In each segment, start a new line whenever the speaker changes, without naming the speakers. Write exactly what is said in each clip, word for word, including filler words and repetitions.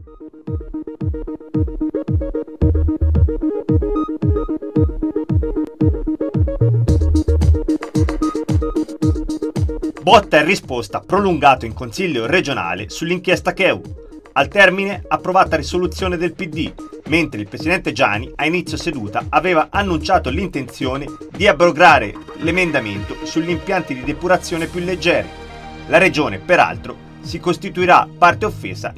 Botta e risposta prolungato in Consiglio regionale sull'inchiesta C E U. Al termine approvata risoluzione del P D, mentre il presidente Giani a inizio seduta aveva annunciato l'intenzione di abrogare l'emendamento sugli impianti di depurazione più leggeri. La regione, peraltro, si costituirà parte offesa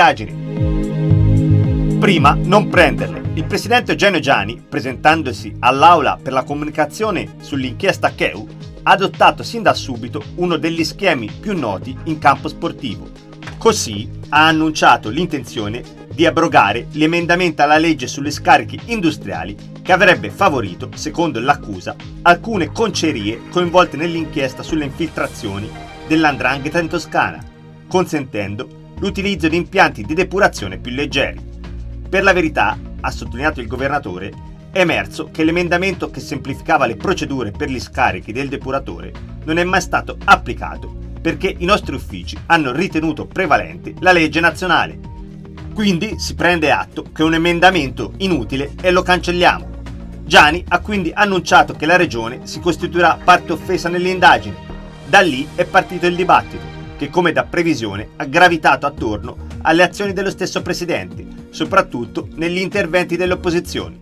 nell'indagine. Prima non prenderle. Il presidente Eugenio Giani, presentandosi all'Aula per la comunicazione sull'inchiesta C E U, ha adottato sin da subito uno degli schemi più noti in campo sportivo. Così ha annunciato l'intenzione di abrogare l'emendamento alla legge sulle scariche industriali che avrebbe favorito, secondo l'accusa, alcune concerie coinvolte nell'inchiesta sulle infiltrazioni dell'Andrangheta in Toscana, consentendo l'utilizzo di impianti di depurazione più leggeri. Per la verità, ha sottolineato il governatore, è emerso che l'emendamento che semplificava le procedure per gli scarichi del depuratore non è mai stato applicato perché i nostri uffici hanno ritenuto prevalente la legge nazionale. Quindi si prende atto che è un emendamento inutile e lo cancelliamo. Giani ha quindi annunciato che la regione si costituirà parte offesa nelle indagini. Da lì è partito il dibattito, che come da previsione ha gravitato attorno alle azioni dello stesso presidente, soprattutto negli interventi delle opposizioni.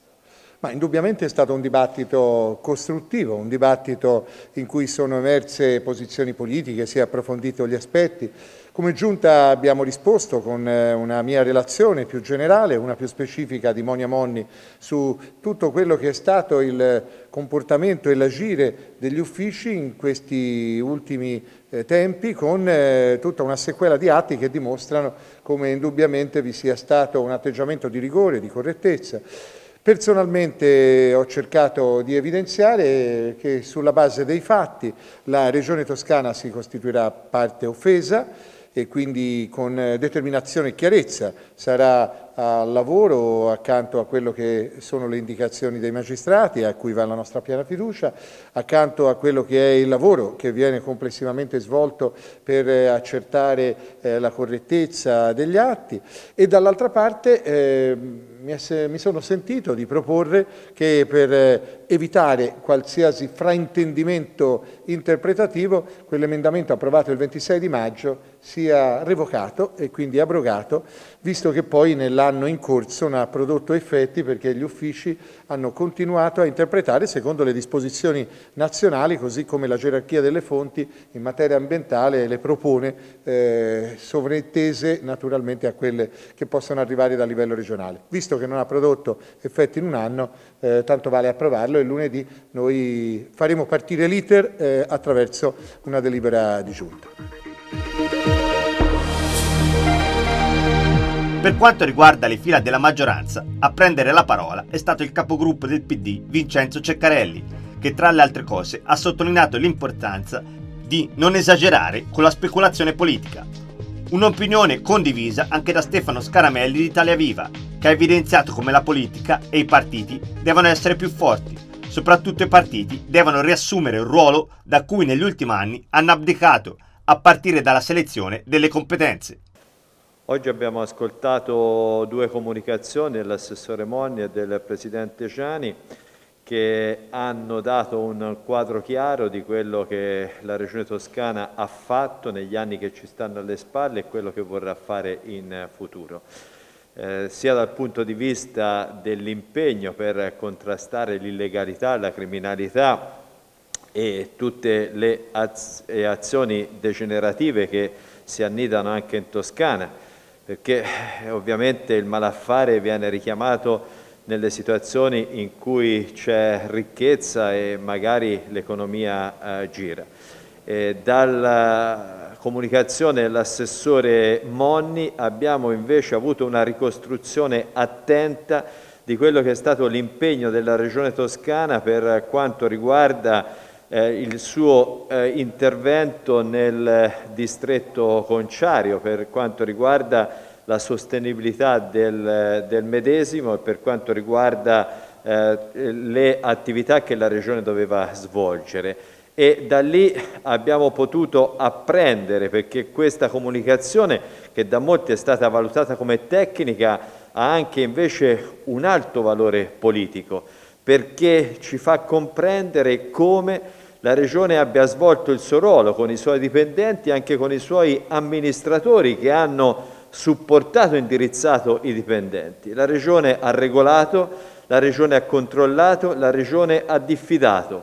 Ma indubbiamente è stato un dibattito costruttivo, un dibattito in cui sono emerse posizioni politiche, si è approfondito gli aspetti. Come Giunta abbiamo risposto con una mia relazione più generale, una più specifica di Monia Monni su tutto quello che è stato il comportamento e l'agire degli uffici in questi ultimi eh, tempi, con eh, tutta una sequela di atti che dimostrano come indubbiamente vi sia stato un atteggiamento di rigore, di correttezza. Personalmente ho cercato di evidenziare che sulla base dei fatti la Regione Toscana si costituirà parte offesa e quindi con determinazione e chiarezza sarà al lavoro accanto a quello che sono le indicazioni dei magistrati a cui va la nostra piena fiducia, accanto a quello che è il lavoro che viene complessivamente svolto per accertare eh, la correttezza degli atti e dall'altra parte eh, mi, è, mi sono sentito di proporre che per eh, evitare qualsiasi fraintendimento interpretativo quell'emendamento approvato il ventisei di maggio sia revocato e quindi abrogato, visto che poi nell'anno in corso non ha prodotto effetti perché gli uffici hanno continuato a interpretare secondo le disposizioni nazionali, così come la gerarchia delle fonti in materia ambientale le propone, eh, sovraintese naturalmente a quelle che possono arrivare dal livello regionale. Visto che non ha prodotto effetti in un anno, eh, tanto vale approvarlo e lunedì noi faremo partire l'iter eh, attraverso una delibera di Giunta.
Per quanto riguarda le fila della maggioranza, a prendere la parola è stato il capogruppo del P D Vincenzo Ceccarelli, che tra le altre cose ha sottolineato l'importanza di non esagerare con la speculazione politica. Un'opinione condivisa anche da Stefano Scaramelli di Italia Viva, che ha evidenziato come la politica e i partiti devono essere più forti, soprattutto i partiti devono riassumere il ruolo da cui negli ultimi anni hanno abdicato, a partire dalla selezione delle competenze.
Oggi abbiamo ascoltato due comunicazioni dell'assessore Monni e del presidente Giani che hanno dato un quadro chiaro di quello che la Regione Toscana ha fatto negli anni che ci stanno alle spalle e quello che vorrà fare in futuro. Eh, sia dal punto di vista dell'impegno per contrastare l'illegalità, la criminalità e tutte le az- azioni degenerative che si annidano anche in Toscana, perché eh, ovviamente il malaffare viene richiamato nelle situazioni in cui c'è ricchezza e magari l'economia eh, gira. E dalla comunicazione dell'assessore Monni abbiamo invece avuto una ricostruzione attenta di quello che è stato l'impegno della Regione Toscana per quanto riguarda Eh, il suo eh, intervento nel distretto Conciario per quanto riguarda la sostenibilità del, del medesimo e per quanto riguarda eh, le attività che la Regione doveva svolgere e da lì abbiamo potuto apprendere, perché questa comunicazione, che da molti è stata valutata come tecnica, ha anche invece un alto valore politico, perché ci fa comprendere come la Regione abbia svolto il suo ruolo con i suoi dipendenti e anche con i suoi amministratori che hanno supportato e indirizzato i dipendenti. La Regione ha regolato, la Regione ha controllato, la Regione ha diffidato.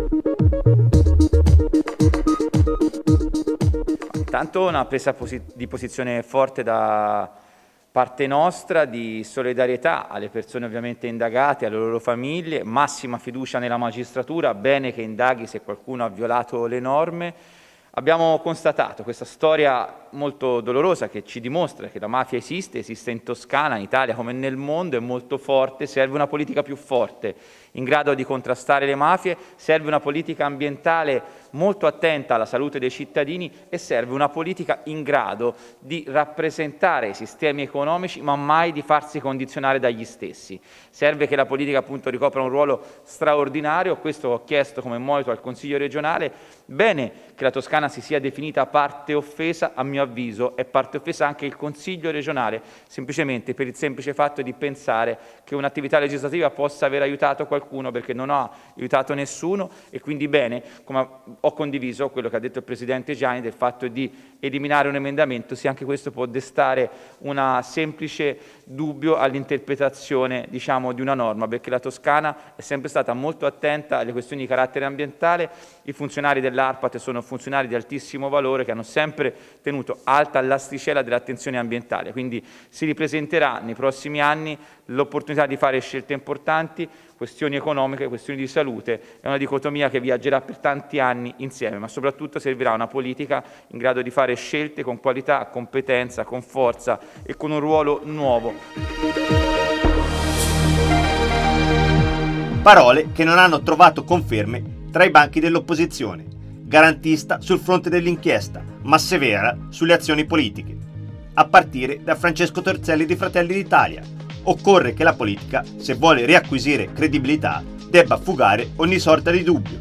Intanto una presa di posizione forte da parte nostra di solidarietà alle persone ovviamente indagate, alle loro famiglie, massima fiducia nella magistratura, bene che indaghi se qualcuno ha violato le norme. Abbiamo constatato questa storia molto dolorosa che ci dimostra che la mafia esiste, esiste in Toscana, in Italia come nel mondo, è molto forte, serve una politica più forte in grado di contrastare le mafie, serve una politica ambientale molto attenta alla salute dei cittadini e serve una politica in grado di rappresentare i sistemi economici ma mai di farsi condizionare dagli stessi. Serve che la politica appunto ricopra un ruolo straordinario, questo ho chiesto come monito al Consiglio regionale. Bene che la Toscana si sia definita parte offesa, a mio avviso è parte offesa anche il Consiglio regionale, semplicemente per il semplice fatto di pensare che un'attività legislativa possa aver aiutato qualcuno, perché non ha aiutato nessuno, e quindi bene, come ho condiviso quello che ha detto il Presidente Gianni del fatto di eliminare un emendamento, se anche questo può destare un semplice dubbio all'interpretazione, diciamo, di una norma, perché la Toscana è sempre stata molto attenta alle questioni di carattere ambientale. I funzionari dell'ARPAT sono funzionari di altissimo valore che hanno sempre tenuto alta l'asticella dell'attenzione ambientale, quindi si ripresenterà nei prossimi anni l'opportunità di fare scelte importanti, questioni economiche, questioni di salute, è una dicotomia che viaggerà per tanti anni insieme, ma soprattutto servirà una politica in grado di fare scelte con qualità, competenza, con forza e con un ruolo nuovo.
Parole che non hanno trovato conferme tra i banchi dell'opposizione, garantista sul fronte dell'inchiesta, ma severa sulle azioni politiche. A partire da Francesco Torzelli di Fratelli d'Italia. Occorre che la politica, se vuole riacquisire credibilità, debba fugare ogni sorta di dubbio.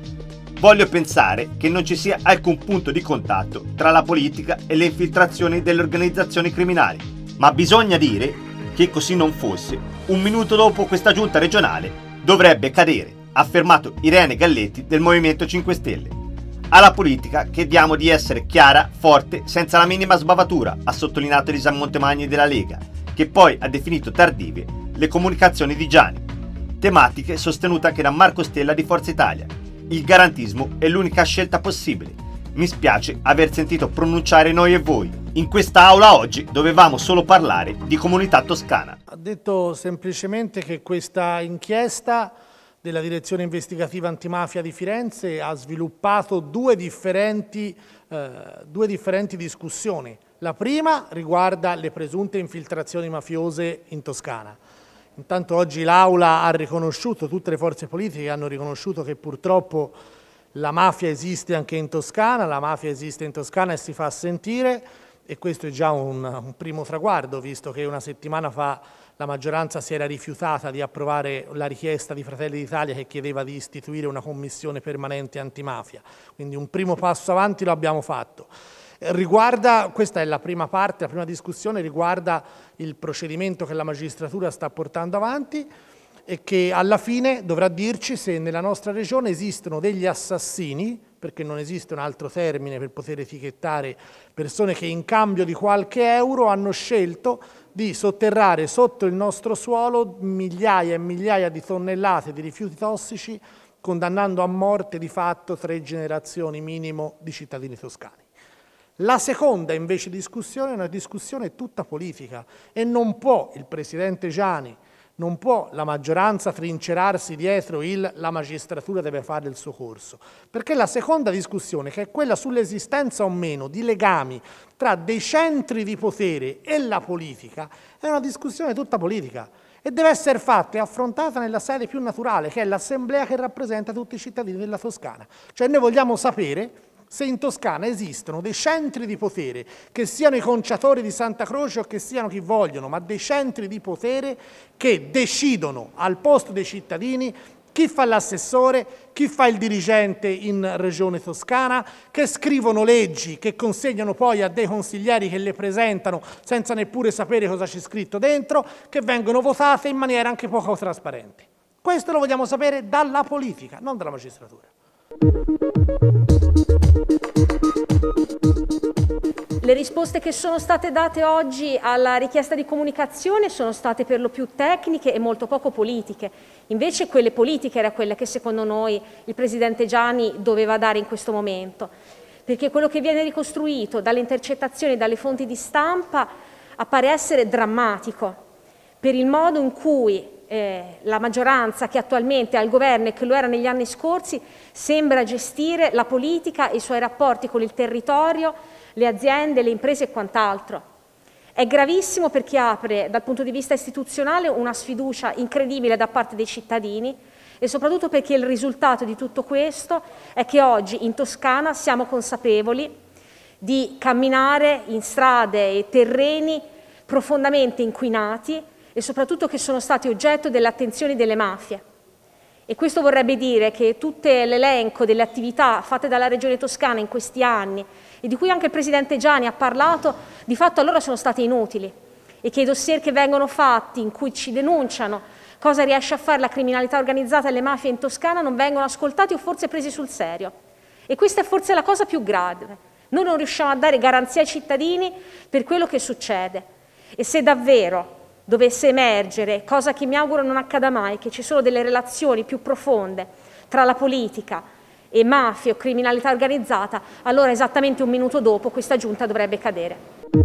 Voglio pensare che non ci sia alcun punto di contatto tra la politica e le infiltrazioni delle organizzazioni criminali, ma bisogna dire che così non fosse, un minuto dopo questa giunta regionale dovrebbe cadere, ha affermato Irene Galletti del Movimento cinque Stelle. Alla politica chiediamo di essere chiara, forte, senza la minima sbavatura, ha sottolineato Elisa Montemagni della Lega, che poi ha definito tardive le comunicazioni di Gianni. Tematiche sostenute anche da Marco Stella di Forza Italia. Il garantismo è l'unica scelta possibile. Mi spiace aver sentito pronunciare noi e voi. In questa aula oggi dovevamo solo parlare di comunità toscana.
Ha detto semplicemente che questa inchiesta della Direzione Investigativa Antimafia di Firenze ha sviluppato due differenti, eh, due differenti discussioni. La prima riguarda le presunte infiltrazioni mafiose in Toscana. Intanto oggi l'Aula ha riconosciuto, tutte le forze politiche hanno riconosciuto che purtroppo la mafia esiste anche in Toscana, la mafia esiste in Toscana e si fa sentire, e questo è già un, un primo traguardo, visto che una settimana fa la maggioranza si era rifiutata di approvare la richiesta di Fratelli d'Italia che chiedeva di istituire una commissione permanente antimafia. Quindi un primo passo avanti lo abbiamo fatto. Riguarda, questa è la prima parte, la prima discussione riguarda il procedimento che la magistratura sta portando avanti e che alla fine dovrà dirci se nella nostra regione esistono degli assassini, perché non esiste un altro termine per poter etichettare persone che in cambio di qualche euro hanno scelto di sotterrare sotto il nostro suolo migliaia e migliaia di tonnellate di rifiuti tossici, condannando a morte di fatto tre generazioni minimo di cittadini toscani. La seconda invece discussione è una discussione tutta politica e non può il Presidente Gianni, non può la maggioranza trincerarsi dietro il la magistratura deve fare il suo corso, perché la seconda discussione, che è quella sull'esistenza o meno di legami tra dei centri di potere e la politica, è una discussione tutta politica e deve essere fatta e affrontata nella sede più naturale, che è l'assemblea che rappresenta tutti i cittadini della Toscana. Cioè noi vogliamo sapere se in Toscana esistono dei centri di potere, che siano i conciatori di Santa Croce o che siano chi vogliono, ma dei centri di potere che decidono al posto dei cittadini chi fa l'assessore, chi fa il dirigente in Regione Toscana, che scrivono leggi che consegnano poi a dei consiglieri che le presentano senza neppure sapere cosa c'è scritto dentro, che vengono votate in maniera anche poco trasparente. Questo lo vogliamo sapere dalla politica, non dalla magistratura.
Le risposte che sono state date oggi alla richiesta di comunicazione sono state per lo più tecniche e molto poco politiche. Invece quelle politiche era quella che secondo noi il Presidente Gianni doveva dare in questo momento. Perché quello che viene ricostruito dalle intercettazioni e dalle fonti di stampa appare essere drammatico per il modo in cui eh, la maggioranza che attualmente è al governo e che lo era negli anni scorsi sembra gestire la politica e i suoi rapporti con il territorio, le aziende, le imprese e quant'altro. È gravissimo perché apre dal punto di vista istituzionale una sfiducia incredibile da parte dei cittadini e soprattutto perché il risultato di tutto questo è che oggi in Toscana siamo consapevoli di camminare in strade e terreni profondamente inquinati e soprattutto che sono stati oggetto delle attenzioni delle mafie. E questo vorrebbe dire che tutto l'elenco delle attività fatte dalla Regione Toscana in questi anni e di cui anche il Presidente Gianni ha parlato, di fatto allora sono state inutili e che i dossier che vengono fatti in cui ci denunciano cosa riesce a fare la criminalità organizzata e le mafie in Toscana non vengono ascoltati o forse presi sul serio. E questa è forse la cosa più grave. Noi non riusciamo a dare garanzia ai cittadini per quello che succede e se davvero dovesse emergere, cosa che mi auguro non accada mai, che ci sono delle relazioni più profonde tra la politica e mafia o criminalità organizzata, allora esattamente un minuto dopo questa giunta dovrebbe cadere.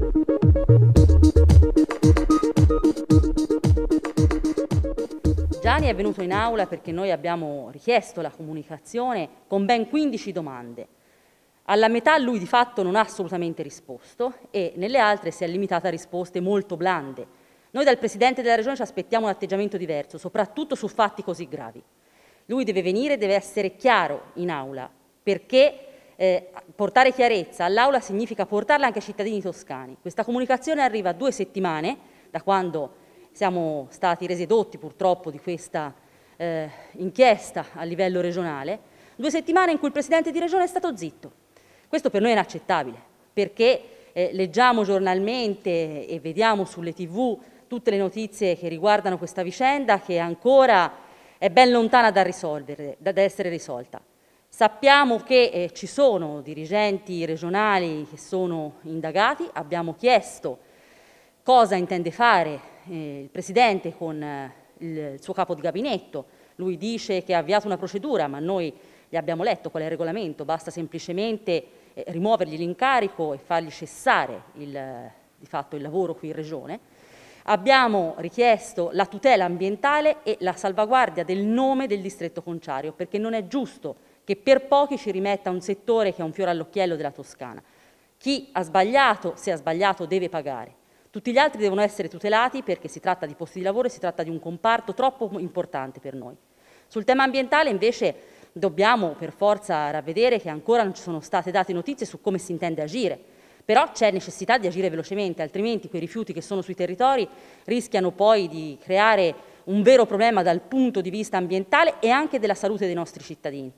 Gianni è venuto in aula perché noi abbiamo richiesto la comunicazione con ben quindici domande. Alla metà lui di fatto non ha assolutamente risposto e nelle altre si è limitato a risposte molto blande. Noi dal Presidente della Regione ci aspettiamo un atteggiamento diverso, soprattutto su fatti così gravi. Lui deve venire, deve essere chiaro in aula, perché eh, portare chiarezza all'aula significa portarla anche ai cittadini toscani. Questa comunicazione arriva a due settimane da quando siamo stati resi edotti purtroppo di questa eh, inchiesta a livello regionale, due settimane in cui il Presidente di Regione è stato zitto. Questo per noi è inaccettabile, perché eh, leggiamo giornalmente e vediamo sulle tivù tutte le notizie che riguardano questa vicenda che ancora è ben lontana da, risolvere, da essere risolta. Sappiamo che eh, ci sono dirigenti regionali che sono indagati, abbiamo chiesto cosa intende fare eh, il Presidente con eh, il, il suo capo di gabinetto. Lui dice che ha avviato una procedura, ma noi gli abbiamo letto qual è il regolamento, basta semplicemente eh, rimuovergli l'incarico e fargli cessare il, di fatto il lavoro qui in Regione. Abbiamo richiesto la tutela ambientale e la salvaguardia del nome del distretto conciario, perché non è giusto che per pochi ci rimetta un settore che è un fiore all'occhiello della Toscana. Chi ha sbagliato, se ha sbagliato, deve pagare. Tutti gli altri devono essere tutelati perché si tratta di posti di lavoro e si tratta di un comparto troppo importante per noi. Sul tema ambientale, invece, dobbiamo per forza ravvedere che ancora non ci sono state date notizie su come si intende agire. Però c'è necessità di agire velocemente, altrimenti quei rifiuti che sono sui territori rischiano poi di creare un vero problema dal punto di vista ambientale e anche della salute dei nostri cittadini.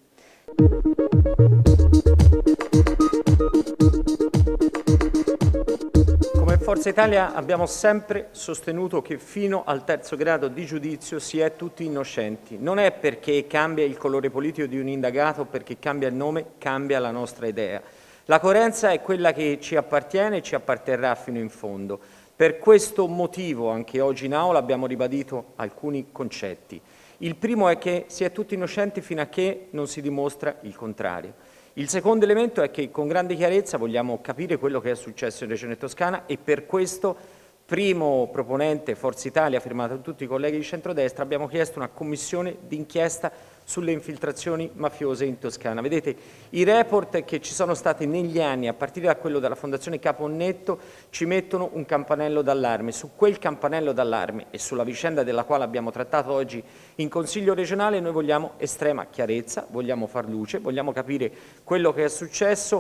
Come Forza Italia abbiamo sempre sostenuto che fino al terzo grado di giudizio si è tutti innocenti. Non è perché cambia il colore politico di un indagato o perché cambia il nome, cambia la nostra idea. La coerenza è quella che ci appartiene e ci apparterrà fino in fondo. Per questo motivo anche oggi in aula abbiamo ribadito alcuni concetti. Il primo è che si è tutti innocenti fino a che non si dimostra il contrario. Il secondo elemento è che con grande chiarezza vogliamo capire quello che è successo in Regione Toscana e per questo, primo proponente Forza Italia, firmato da tutti i colleghi di centrodestra, abbiamo chiesto una commissione d'inchiesta sulle infiltrazioni mafiose in Toscana. Vedete, i report che ci sono stati negli anni, a partire da quello della Fondazione Caponnetto, ci mettono un campanello d'allarme. Su quel campanello d'allarme e sulla vicenda della quale abbiamo trattato oggi in Consiglio regionale noi vogliamo estrema chiarezza, vogliamo far luce, vogliamo capire quello che è successo,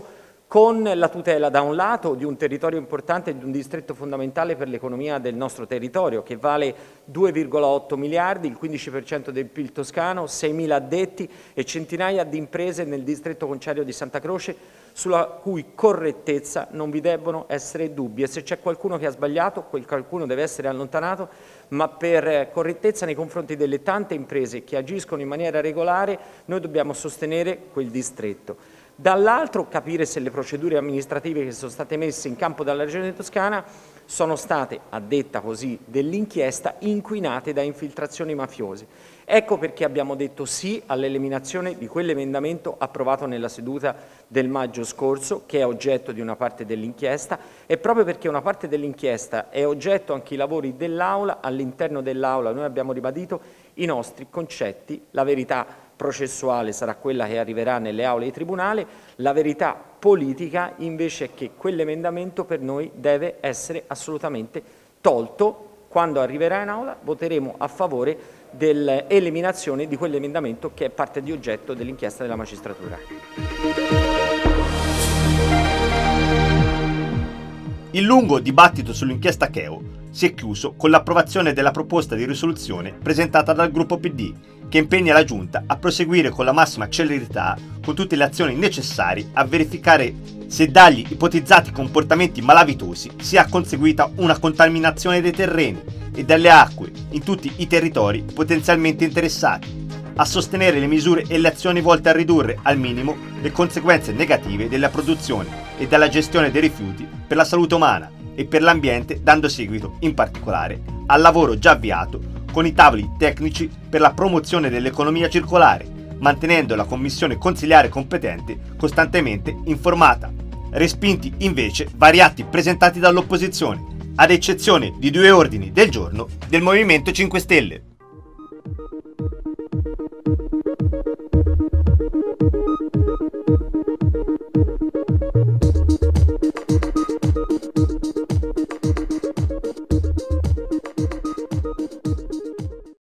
con la tutela da un lato di un territorio importante e di un distretto fondamentale per l'economia del nostro territorio, che vale due virgola otto miliardi, il quindici per cento del P I L toscano, seimila addetti e centinaia di imprese nel distretto conciario di Santa Croce, sulla cui correttezza non vi debbono essere dubbi, e se c'è qualcuno che ha sbagliato, quel qualcuno deve essere allontanato, ma per correttezza nei confronti delle tante imprese che agiscono in maniera regolare noi dobbiamo sostenere quel distretto. Dall'altro capire se le procedure amministrative che sono state messe in campo dalla Regione Toscana sono state, a detta così dell'inchiesta, inquinate da infiltrazioni mafiose. Ecco perché abbiamo detto sì all'eliminazione di quell'emendamento approvato nella seduta del maggio scorso, che è oggetto di una parte dell'inchiesta, e proprio perché una parte dell'inchiesta è oggetto anche i lavori dell'Aula, all'interno dell'Aula noi abbiamo ribadito i nostri concetti, la verità processuale sarà quella che arriverà nelle aule di tribunale, la verità politica invece è che quell'emendamento per noi deve essere assolutamente tolto. Quando arriverà in aula voteremo a favore dell'eliminazione di quell'emendamento che è parte di oggetto dell'inchiesta della magistratura.
Il lungo dibattito sull'inchiesta Cheo si è chiuso con l'approvazione della proposta di risoluzione presentata dal gruppo P D, che impegna la Giunta a proseguire con la massima celerità con tutte le azioni necessarie a verificare se dagli ipotizzati comportamenti malavitosi sia conseguita una contaminazione dei terreni e delle acque in tutti i territori potenzialmente interessati, a sostenere le misure e le azioni volte a ridurre al minimo le conseguenze negative della produzione e della gestione dei rifiuti per la salute umana e per l'ambiente, dando seguito in particolare al lavoro già avviato con i tavoli tecnici per la promozione dell'economia circolare, mantenendo la commissione consiliare competente costantemente informata. Respinti invece vari atti presentati dall'opposizione, ad eccezione di due ordini del giorno del Movimento cinque Stelle.